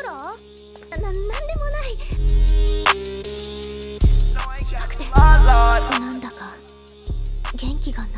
なんでもない。辛くてなんだか元気が